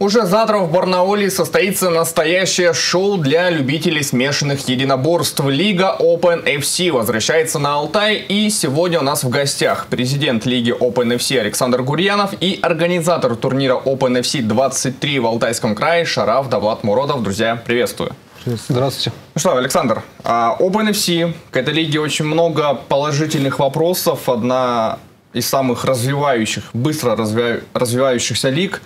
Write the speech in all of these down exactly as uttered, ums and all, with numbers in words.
Уже завтра в Барнауле состоится настоящее шоу для любителей смешанных единоборств. Лига Open эф си возвращается на Алтай, и сегодня у нас в гостях президент Лиги Open эф си Александр Гурьянов и организатор турнира Open эф си двадцать три в Алтайском крае Шараф Давлат Муродов. Друзья, приветствую. Здравствуйте. Ну что, Александр, Open эф си, к этой лиге очень много положительных вопросов. Одна из самых развивающих, быстро развива... развивающихся лиг.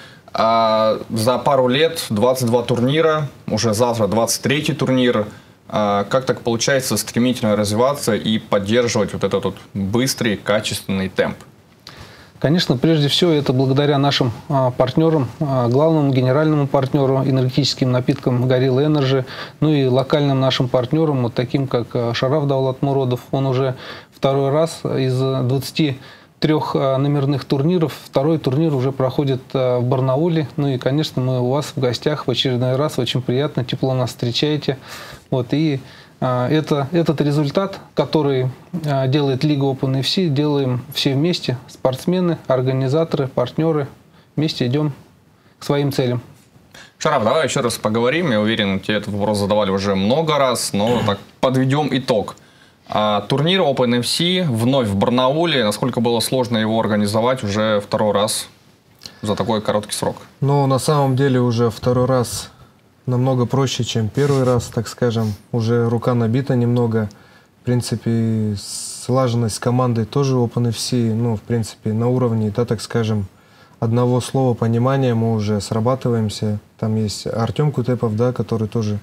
А за пару лет двадцать два турнира, уже завтра двадцать третий турнир. А как так получается стремительно развиваться и поддерживать вот этот вот быстрый, качественный темп? Конечно, прежде всего это благодаря нашим а, партнерам, а, главному генеральному партнеру энергетическим напиткам Gorilla Energy, ну и локальным нашим партнерам, вот таким как Шараф Давлат Муродов. Он уже второй раз из двадцати трех номерных турниров, второй турнир уже проходит в Барнауле. Ну и, конечно, мы у вас в гостях в очередной раз. Очень приятно, тепло нас встречаете. Вот, и а, это, этот результат, который а, делает Лига Open эф си, делаем все вместе. Спортсмены, организаторы, партнеры. Вместе идем к своим целям. Шараф, давай еще раз поговорим. Я уверен, тебе этот вопрос задавали уже много раз, но так подведем итог. А турнир Open эф си вновь в Барнауле. Насколько было сложно его организовать уже второй раз за такой короткий срок? Ну, на самом деле уже второй раз намного проще, чем первый раз, так скажем. Уже рука набита немного. В принципе, слаженность с командой тоже Open эф си, ну, в принципе, на уровне, да, так скажем, одного слова понимания мы уже срабатываемся. Там есть Артем Кутепов, да, который тоже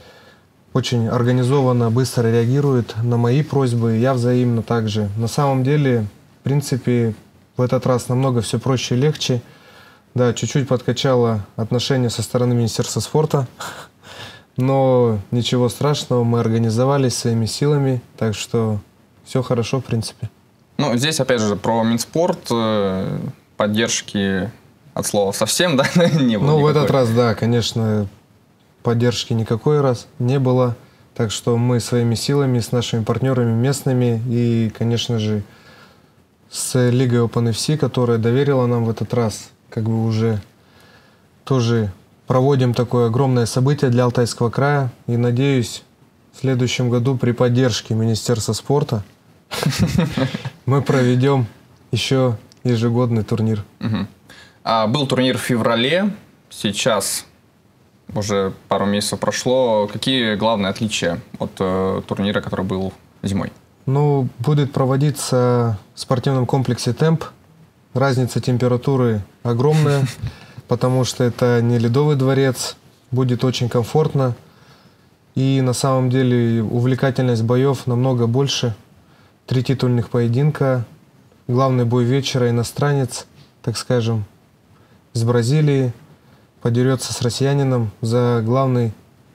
очень организованно, быстро реагирует на мои просьбы, я взаимно также. На самом деле, в принципе, в этот раз намного все проще и легче. Да, чуть-чуть подкачало отношения со стороны Министерства спорта, но ничего страшного, мы организовались своими силами, так что все хорошо, в принципе. Ну, здесь, опять же, про Минспорт, поддержки от слова совсем, да, не было. Ну, никакой. В этот раз, да, конечно, поддержки никакой раз не было, так что мы своими силами, с нашими партнерами местными и, конечно же, с Лигой Open эф си, которая доверила нам в этот раз, как бы уже тоже проводим такое огромное событие для Алтайского края, и, надеюсь, в следующем году при поддержке Министерства спорта мы проведем еще ежегодный турнир. Был турнир в феврале, сейчас уже пару месяцев прошло. Какие главные отличия от э, турнира, который был зимой? Ну, будет проводиться в спортивном комплексе «Темп». Разница температуры огромная, потому что это не ледовый дворец. Будет очень комфортно. И на самом деле увлекательность боев намного больше. Три титульных поединка. Главный бой вечера — иностранец, так скажем, из Бразилии. Подерется с россиянином за главный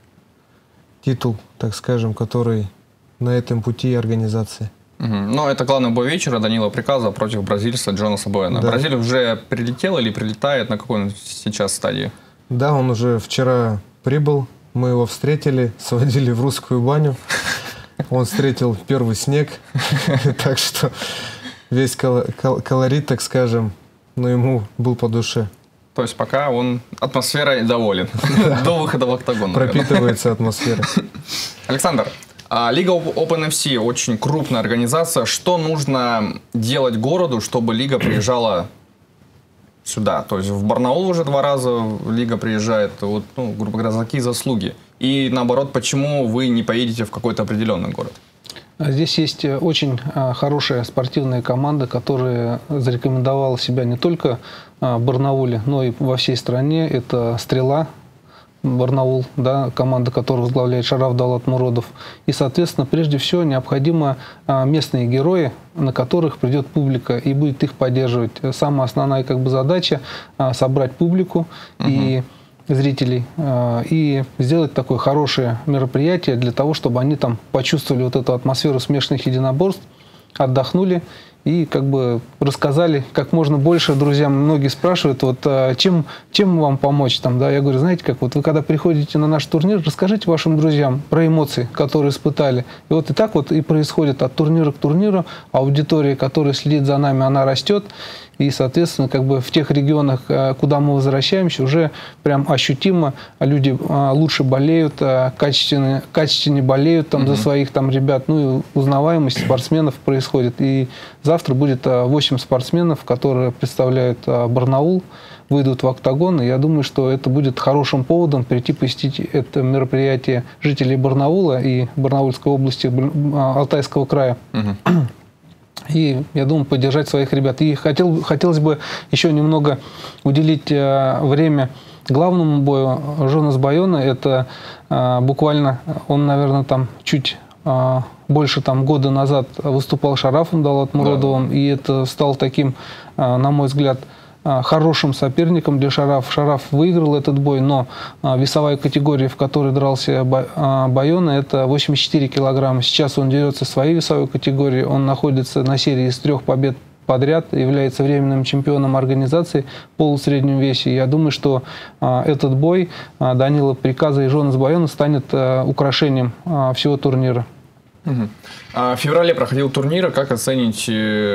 титул, так скажем, который на этом пути организации. Угу. Но это главный бой вечера Данила Приказа против бразильца Джонаса Буэна. Да. Бразилия уже прилетел или прилетает? На какой он сейчас стадии? Да, он уже вчера прибыл. Мы его встретили, сводили в русскую баню. Он встретил первый снег. Так что весь колорит, так скажем, но ему был по душе. То есть пока он атмосферой доволен. До выхода в октагон. Пропитывается атмосфера. Александр, Лига Open эф си очень крупная организация. Что нужно делать городу, чтобы лига приезжала сюда? То есть в Барнаул уже два раза лига приезжает, вот, ну, грубо говоря, за какие заслуги? И наоборот, почему вы не поедете в какой-то определенный город? Здесь есть очень хорошая спортивная команда, которая зарекомендовала себя не только в Барнауле, но и во всей стране. Это «Стрела» Барнаул, да, команда, которую возглавляет Шараф Давлат Муродов. И, соответственно, прежде всего необходимы местные герои, на которых придет публика и будет их поддерживать. Самая основная как бы задача — собрать публику угу. и зрителей и сделать такое хорошее мероприятие для того, чтобы они там почувствовали вот эту атмосферу смешанных единоборств, отдохнули и как бы рассказали как можно больше друзьям. Многие спрашивают, вот чем, чем вам помочь там, да? Я говорю, знаете, как вот вы когда приходите на наш турнир, расскажите вашим друзьям про эмоции, которые испытали. И вот и так вот и происходит от турнира к турниру. Аудитория, которая следит за нами, она растет. И, соответственно, как бы в тех регионах, куда мы возвращаемся, уже прям ощутимо люди лучше болеют, качественнее, качественнее болеют там, mm-hmm. за своих там ребят. Ну и узнаваемость спортсменов происходит. И завтра будет восемь спортсменов, которые представляют Барнаул, выйдут в октагон. И я думаю, что это будет хорошим поводом прийти посетить это мероприятие жителей Барнаула и Барнаульской области, Алтайского края. Угу. И, я думаю, поддержать своих ребят. И хотел, хотелось бы еще немного уделить э, время главному бою Жонас Байона. Это э, буквально, он, наверное, там чуть э, больше там, года назад выступал Шарафом Далат-Мурадовым. Да. И это стал таким, э, на мой взгляд, хорошим соперником для Шарафа. Шараф выиграл этот бой, но весовая категория, в которой дрался Байона, это восемьдесят четыре килограмма. Сейчас он дерется в своей весовой категории. Он находится на серии из трех побед подряд, является временным чемпионом организации в полусреднем весе. Я думаю, что этот бой Данила Приказа и Жонас Байона станет украшением всего турнира. Угу. В феврале проходил турнир. Как оценить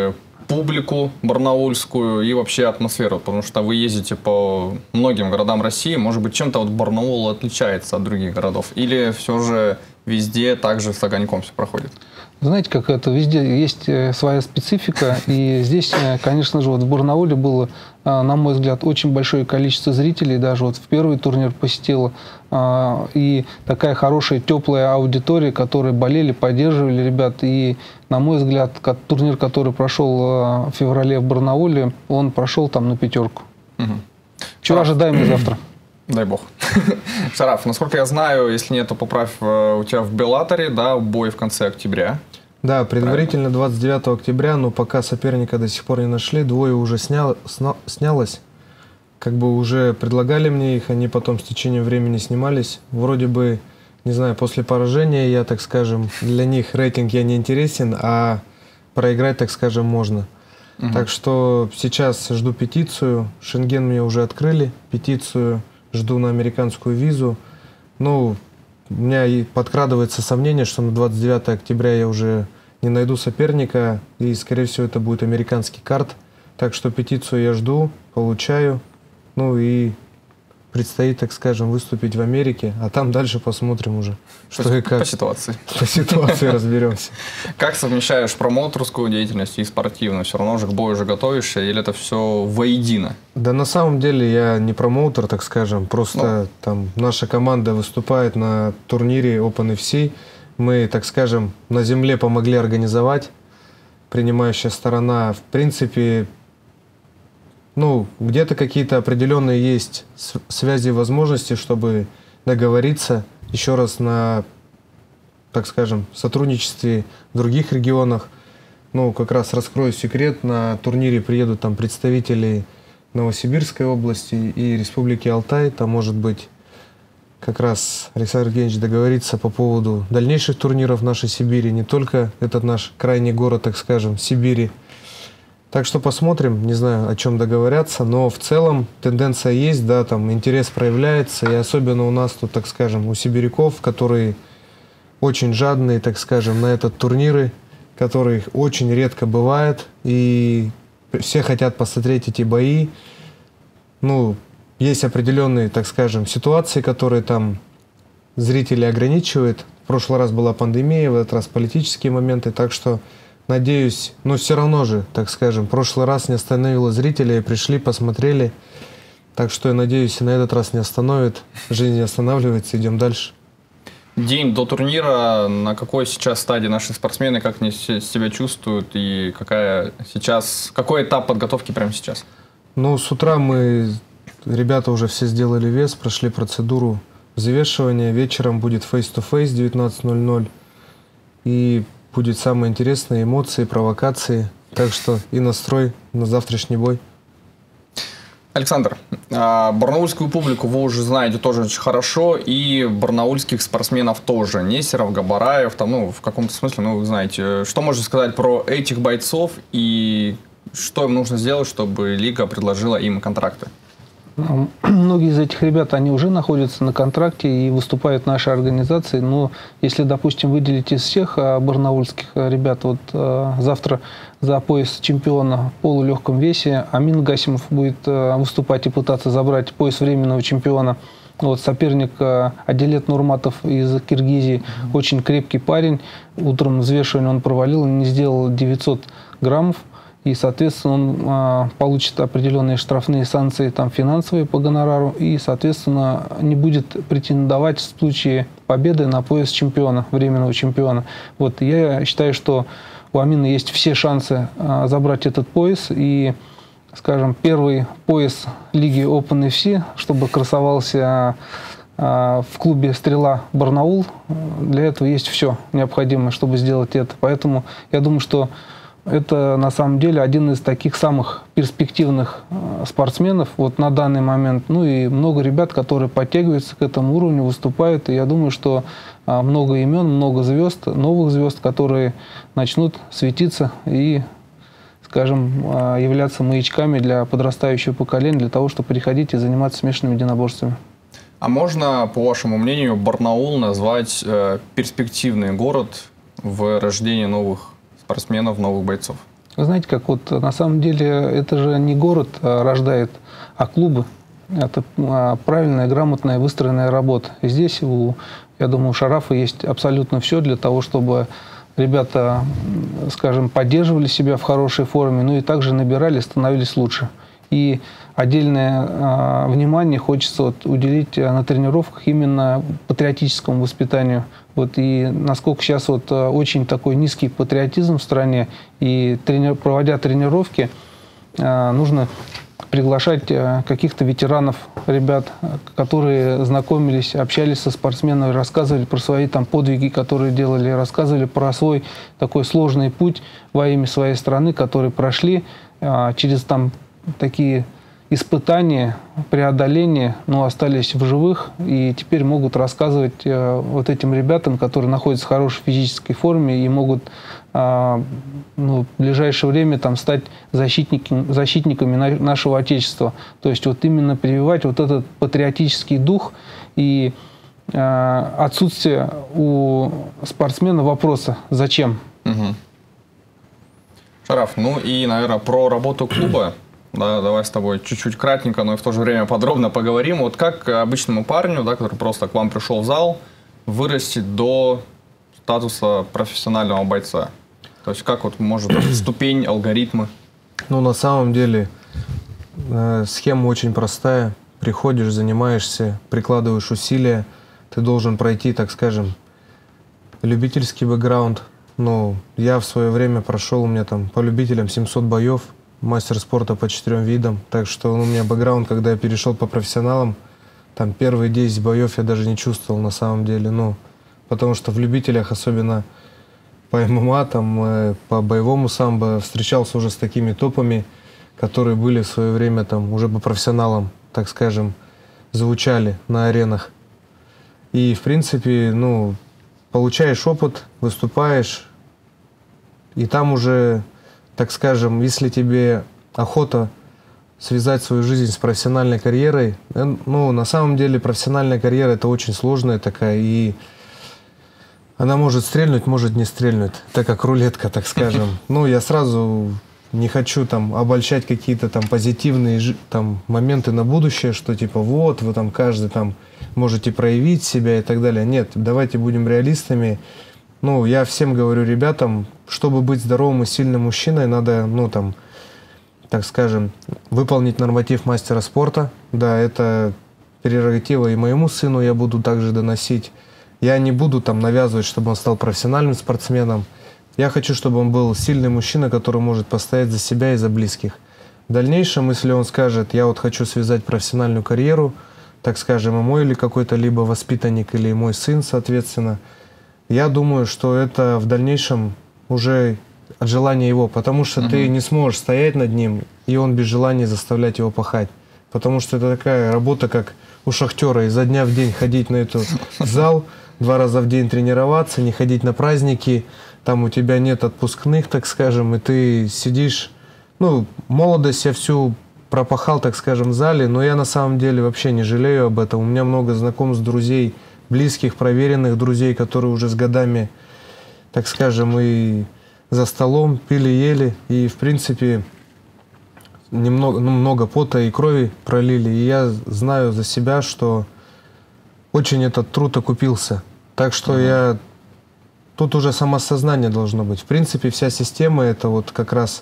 публику барнаульскую и вообще атмосферу, потому что вы ездите по многим городам России, может быть, чем-то вот Барнаул отличается от других городов, или все же везде также с огоньком все проходит? Знаете, как это, везде есть своя специфика, и здесь, конечно же, вот в Барнауле было, на мой взгляд, очень большое количество зрителей, даже вот в первый турнир посетило, и такая хорошая, теплая аудитория, которые болели, поддерживали ребят, и, на мой взгляд, турнир, который прошел в феврале в Барнауле, он прошел там на пятерку. Угу. Чего ожидаем завтра? Дай бог. Шараф, насколько я знаю, если нет, то поправь, у тебя в Беллаторе, да, бой в конце октября. Да, предварительно двадцать девятого октября, но пока соперника до сих пор не нашли, двое уже снял, сна, снялось. Как бы уже предлагали мне их, они потом с течением времени снимались. Вроде бы, не знаю, после поражения я, так скажем, для них рейтинг я не интересен, а проиграть, так скажем, можно. Угу. Так что сейчас жду петицию, Шенген мне уже открыли, петицию жду на американскую визу. Ну, у меня и подкрадывается сомнение, что на двадцать девятого октября я уже не найду соперника, и, скорее всего, это будет американский карт. Так что петицию я жду, получаю, ну и предстоит, так скажем, выступить в Америке, а там дальше посмотрим уже, что по, и как. По ситуации. По ситуации разберемся. Как совмещаешь промоутерскую деятельность и спортивную? Все равно же к бою уже готовишься, или это все воедино? Да на самом деле я не промоутер, так скажем, просто ну. там наша команда выступает на турнире Open эф си. Мы, так скажем, на земле помогли организовать. Принимающая сторона, в принципе, ну, где-то какие-то определенные есть связи и возможности, чтобы договориться еще раз на, так скажем, сотрудничестве в других регионах. Ну, как раз раскрою секрет, на турнире приедут там представители Новосибирской области и Республики Алтай. Там, может быть, как раз Александр Евгеньевич договорится по поводу дальнейших турниров в нашей Сибири, не только этот наш крайний город, так скажем, Сибири. Так что посмотрим, не знаю, о чем договорятся, но в целом тенденция есть, да, там интерес проявляется, и особенно у нас тут, так скажем, у сибиряков, которые очень жадные, так скажем, на этот турниры, которых очень редко бывает, и все хотят посмотреть эти бои. Ну, есть определенные, так скажем, ситуации, которые там зрители ограничивают. В прошлый раз была пандемия, в этот раз политические моменты, так что надеюсь, но все равно же, так скажем, в прошлый раз не остановило зрителей, пришли, посмотрели. Так что я надеюсь, и на этот раз не остановит. Жизнь не останавливается, идем дальше. День до турнира, на какой сейчас стадии наши спортсмены, как они себя чувствуют и какая сейчас, какой этап подготовки прямо сейчас? Ну, с утра мы, ребята уже все сделали вес, прошли процедуру взвешивания. Вечером будет face-to-face девятнадцать ноль ноль. И будет самые интересные эмоции, провокации. Так что и настрой на завтрашний бой. Александр, барнаульскую публику вы уже знаете тоже очень хорошо, и барнаульских спортсменов тоже. Нестеров, Габараев, там, ну, в каком-то смысле, ну, вы знаете. Что можно сказать про этих бойцов и что им нужно сделать, чтобы лига предложила им контракты? Многие из этих ребят, они уже находятся на контракте и выступают в нашей организации. Но если, допустим, выделить из всех барнаульских ребят, вот завтра за пояс чемпиона в полулегком весе Амин Гасимов будет выступать и пытаться забрать пояс временного чемпиона. Вот соперник Адилет Нурматов из Киргизии, mm-hmm. очень крепкий парень. Утром взвешивание он провалил, не сделал девятьсот граммов. И, соответственно, он а, получит определенные штрафные санкции там, финансовые по гонорару и, соответственно, не будет претендовать в случае победы на пояс чемпиона, временного чемпиона. Вот, я считаю, что у Амина есть все шансы а, забрать этот пояс. И, скажем, первый пояс лиги Open эф си, чтобы красовался а, в клубе «Стрела» Барнаул, для этого есть все необходимое, чтобы сделать это. Поэтому я думаю, что это на самом деле один из таких самых перспективных спортсменов вот на данный момент. Ну и много ребят, которые подтягиваются к этому уровню, выступают. И я думаю, что много имен, много звезд, новых звезд, которые начнут светиться и, скажем, являться маячками для подрастающего поколения, для того, чтобы переходить и заниматься смешанными единоборствами. А можно, по вашему мнению, Барнаул назвать э, перспективный город в рождении новых спортсменов, новых бойцов? Вы знаете, как вот на самом деле это же не город рождает, а клубы. Это правильная, грамотная, выстроенная работа. И здесь, у, я думаю, у Шарафа есть абсолютно все для того, чтобы ребята, скажем, поддерживали себя в хорошей форме, ну и также набирали, становились лучше. И отдельное э, внимание хочется вот уделить на тренировках именно патриотическому воспитанию. Вот, и насколько сейчас вот очень такой низкий патриотизм в стране, и трени- проводя тренировки, э, нужно приглашать э, каких-то ветеранов, ребят, которые знакомились, общались со спортсменами, рассказывали про свои там подвиги, которые делали, рассказывали про свой такой сложный путь во имя своей страны, которые прошли э, через там такие испытания, преодоления, но остались в живых и теперь могут рассказывать э, вот этим ребятам, которые находятся в хорошей физической форме и могут э, ну, в ближайшее время там, стать защитниками, защитниками на, нашего Отечества. То есть вот именно прививать вот этот патриотический дух и э, отсутствие у спортсмена вопроса «Зачем?». Угу. Шараф, ну и, наверное, про работу клуба. Да, давай с тобой чуть-чуть кратенько, но и в то же время подробно поговорим. Вот как обычному парню, да, который просто к вам пришел в зал, вырасти до статуса профессионального бойца? То есть как вот может ступень, алгоритмы? Ну, на самом деле, э, схема очень простая. Приходишь, занимаешься, прикладываешь усилия. Ты должен пройти, так скажем, любительский бэкграунд. Ну, я в свое время прошел, у меня там по любителям семьсот боев. Мастер спорта по четырем видам. Так что ну, у меня бэкграунд, когда я перешел по профессионалам, там первые десять боев я даже не чувствовал на самом деле. Ну, потому что в любителях, особенно по ММА, там, э, по боевому самбо, встречался уже с такими топами, которые были в свое время там уже по профессионалам, так скажем, звучали на аренах. И, в принципе, ну, получаешь опыт, выступаешь, и там уже... Так скажем, если тебе охота связать свою жизнь с профессиональной карьерой, ну, на самом деле профессиональная карьера – это очень сложная такая, и она может стрельнуть, может не стрельнуть, так как рулетка, так скажем. Ну, я сразу не хочу там обольщать какие-то там позитивные там моменты на будущее, что типа вот, вы там каждый там можете проявить себя и так далее. Нет, давайте будем реалистами. Ну, я всем говорю ребятам, чтобы быть здоровым и сильным мужчиной, надо, ну, там, так скажем, выполнить норматив мастера спорта. Да, это прерогатива и моему сыну я буду также доносить. Я не буду там навязывать, чтобы он стал профессиональным спортсменом. Я хочу, чтобы он был сильный мужчина, который может постоять за себя и за близких. В дальнейшем, если он скажет, я вот хочу связать профессиональную карьеру, так скажем, и мой или какой-то либо воспитанник, или мой сын, соответственно, я думаю, что это в дальнейшем уже от желания его, потому что uh-huh. ты не сможешь стоять над ним, и он без желания заставлять его пахать. Потому что это такая работа, как у шахтера, изо дня в день ходить на этот зал, два раза в день тренироваться, не ходить на праздники, там у тебя нет отпускных, так скажем, и ты сидишь, ну, молодость я всю пропахал, так скажем, в зале, но я на самом деле вообще не жалею об этом. У меня много знакомств, друзей, близких, проверенных друзей, которые уже с годами, так скажем, и за столом пили, ели, и в принципе немного, ну, много пота и крови пролили. И я знаю за себя, что очень этот труд окупился. Так что uh-huh. я... Тут уже самосознание должно быть. В принципе, вся система — это вот как раз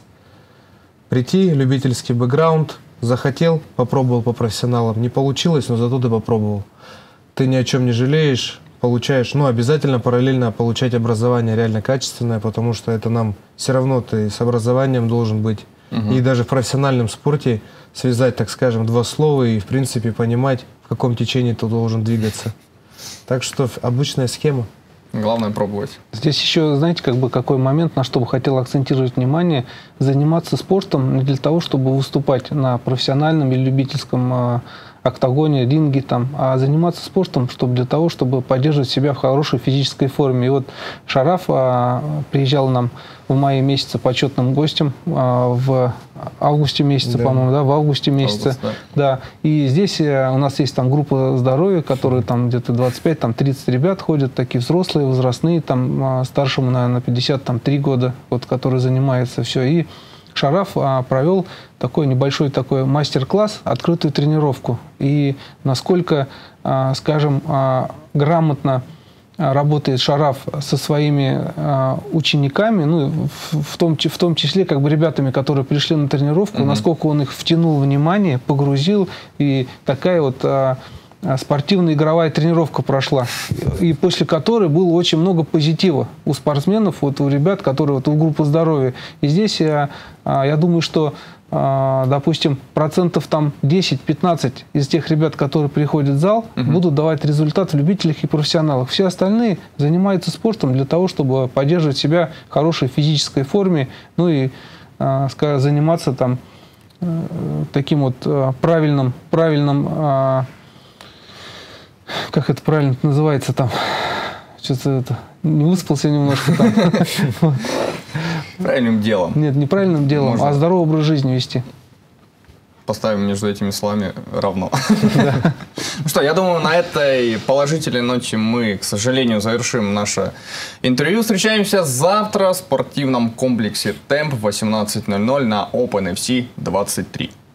прийти, любительский бэкграунд, захотел, попробовал по профессионалам, не получилось, но зато ты попробовал. Ты ни о чем не жалеешь, получаешь, ну, обязательно параллельно получать образование реально качественное, потому что это нам все равно ты с образованием должен быть. Uh-huh. И даже в профессиональном спорте связать, так скажем, два слова и, в принципе, понимать, в каком течении ты должен двигаться. Так что обычная схема. Главное пробовать. Здесь еще, знаете, как бы какой момент, на что бы хотел акцентировать внимание, заниматься спортом не для того, чтобы выступать на профессиональном или любительском э, октагоне, ринге, там, а заниматься спортом чтобы для того, чтобы поддерживать себя в хорошей физической форме. И вот Шараф э, приезжал нам в мае месяце почетным гостем, э, в августе месяце, да. по-моему, да, в августе месяце. Август, да. да. И здесь э, у нас есть там группа здоровья, которые там где-то двадцать пять тридцать ребят ходят, такие взрослые, возрастные, там э, старшему, наверное, пятьдесят три года, вот, которые занимаются, все. И Шараф а, провел такой небольшой такой мастер-класс, открытую тренировку. И насколько, а, скажем, а, грамотно а, работает Шараф со своими а, учениками, ну, в, в, том, в том числе как бы ребятами, которые пришли на тренировку, mm-hmm. насколько он их втянул внимание, погрузил. И такая вот... А, спортивная игровая тренировка прошла, и после которой было очень много позитива у спортсменов, вот у ребят, которые вот в группу здоровья. И здесь я, я думаю, что, допустим, процентов там десять-пятнадцать из тех ребят, которые приходят в зал, угу. будут давать результат в любителях и профессионалах. Все остальные занимаются спортом для того, чтобы поддерживать себя в хорошей физической форме, ну и скажем, заниматься там таким вот правильным, правильным как это правильно называется там? Что-то это... Не выспался немножко там. Правильным делом. Нет, не правильным делом, Можно. а здоровый образ жизни вести. Поставим между этими словами равно. Ну что, я думаю, на этой положительной ноте мы, к сожалению, завершим наше интервью. Встречаемся завтра в спортивном комплексе «Темп» в восемнадцать ноль ноль на Open эф си двадцать три.